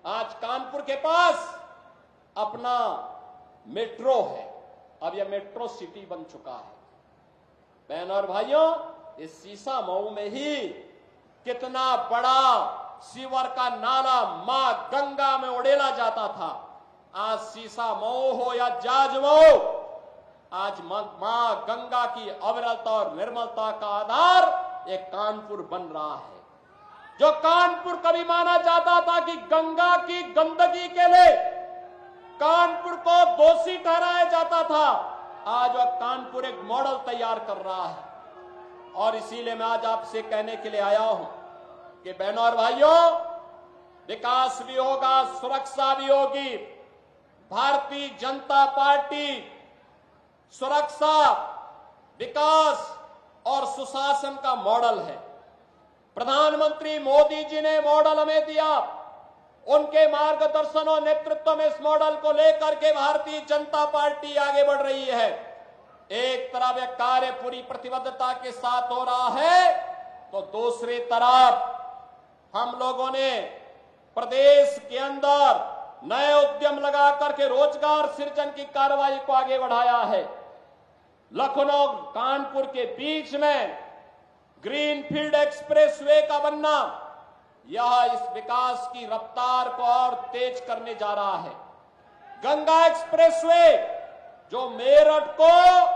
आज कानपुर के पास अपना मेट्रो है, अब यह मेट्रो सिटी बन चुका है। बहन और भाइयों, इस शीशामऊ में ही कितना बड़ा सीवर का नाला मां गंगा में उड़ेला जाता था। आज शीशामऊ हो या जाजमऊ, आज मां गंगा की अविरलता और निर्मलता का आधार एक कानपुर बन रहा है। जो कानपुर कभी माना जाता था कि गंगा की गंदगी के लिए कानपुर को दोषी ठहराया जाता था, आज वह कानपुर एक मॉडल तैयार कर रहा है। और इसीलिए मैं आज आपसे कहने के लिए आया हूं कि बहनों और भाइयों, विकास भी होगा, सुरक्षा भी होगी। भारतीय जनता पार्टी सुरक्षा, विकास और सुशासन का मॉडल है। प्रधानमंत्री मोदी जी ने मॉडल हमें दिया, उनके मार्गदर्शन और नेतृत्व में इस मॉडल को लेकर के भारतीय जनता पार्टी आगे बढ़ रही है। एक तरफ यह कार्य पूरी प्रतिबद्धता के साथ हो रहा है, तो दूसरी तरफ हम लोगों ने प्रदेश के अंदर नए उद्यम लगा करके रोजगार सृजन की कार्रवाई को आगे बढ़ाया है। लखनऊ कानपुर के बीच में ग्रीनफील्ड एक्सप्रेसवे का बनना, यह इस विकास की रफ्तार को और तेज करने जा रहा है। गंगा एक्सप्रेसवे जो मेरठ को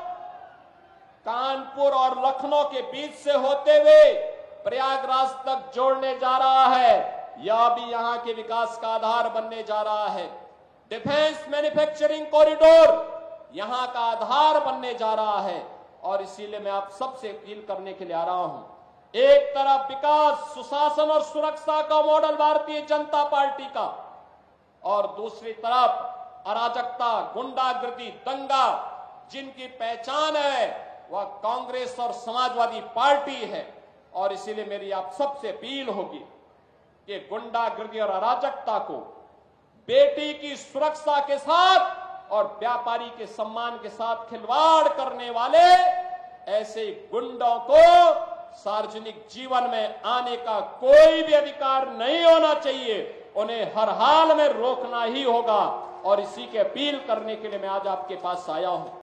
कानपुर और लखनऊ के बीच से होते हुए प्रयागराज तक जोड़ने जा रहा है, यह भी यहां के विकास का आधार बनने जा रहा है। डिफेंस मैन्युफैक्चरिंग कॉरिडोर यहां का आधार बनने जा रहा है। और इसीलिए मैं आप सबसे अपील करने के लिए आ रहा हूं, एक तरफ विकास, सुशासन और सुरक्षा का मॉडल भारतीय जनता पार्टी का, और दूसरी तरफ अराजकता, गुंडागर्दी, दंगा जिनकी पहचान है वह कांग्रेस और समाजवादी पार्टी है। और इसीलिए मेरी आप सबसे अपील होगी कि गुंडागर्दी और अराजकता को बेटी की सुरक्षा के साथ और व्यापारी के सम्मान के साथ खिलवाड़ करने वाले ऐसे गुंडों को सार्वजनिक जीवन में आने का कोई भी अधिकार नहीं होना चाहिए। उन्हें हर हाल में रोकना ही होगा। और इसी के अपील करने के लिए मैं आज आपके पास आया हूं।